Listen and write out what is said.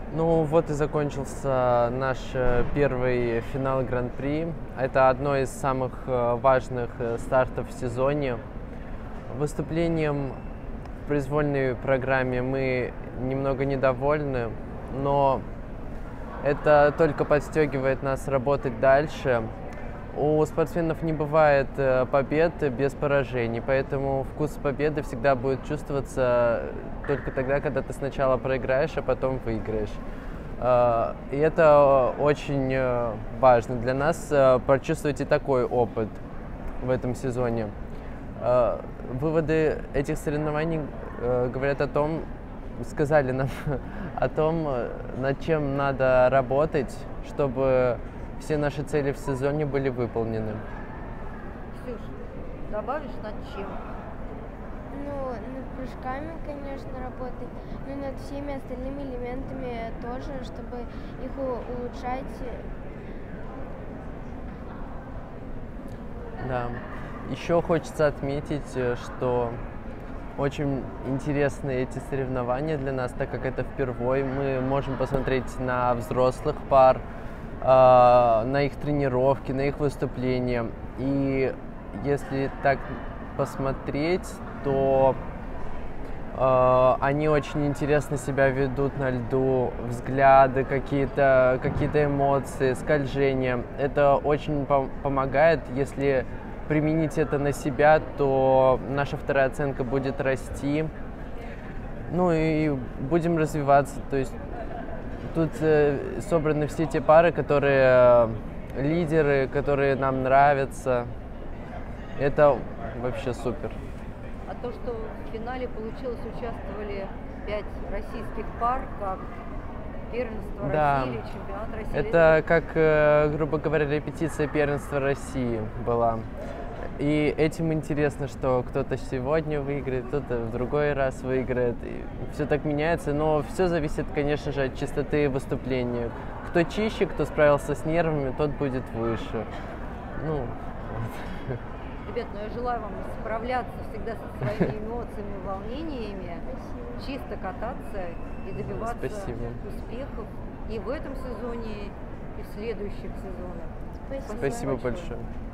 Ну вот и закончился наш первый финал Гран-при. Это одно из самых важных стартов в сезоне. Выступлением в произвольной программе мы немного недовольны, но это только подстегивает нас работать дальше. У спортсменов не бывает побед без поражений, поэтому вкус победы всегда будет чувствоваться только тогда, когда ты сначала проиграешь, а потом выиграешь. И это очень важно для нас прочувствовать и такой опыт в этом сезоне. Выводы этих соревнований говорят о том, сказали нам о том, над чем надо работать, чтобы все наши цели в сезоне были выполнены. Ксюш, добавишь над чем? Ну, над прыжками, конечно, работать, но над всеми остальными элементами тоже, чтобы их улучшать. Да. Еще хочется отметить, что очень интересны эти соревнования для нас, так как это впервые. Мы можем посмотреть на взрослых пар, на их тренировки, на их выступления. И если так посмотреть, то они очень интересно себя ведут на льду, взгляды, какие-то эмоции, скольжения. Это очень помогает, если применить это на себя, то наша вторая оценка будет расти. Ну и будем развиваться. То есть тут собраны все те пары, которые лидеры, которые нам нравятся. Это вообще супер. А то, что в финале получилось, участвовали 5 российских пар, как первенство России или чемпионат России. Это как, грубо говоря, репетиция первенства России была. И этим интересно, что кто-то сегодня выиграет, кто-то в другой раз выиграет. И все так меняется, но все зависит, конечно же, от чистоты выступления. Кто чище, кто справился с нервами, тот будет выше. Ну, вот. Ребят, ну я желаю вам справляться всегда со своими эмоциями, волнениями, чисто кататься и добиваться успехов и в этом сезоне, и в следующих сезонах. Спасибо большое.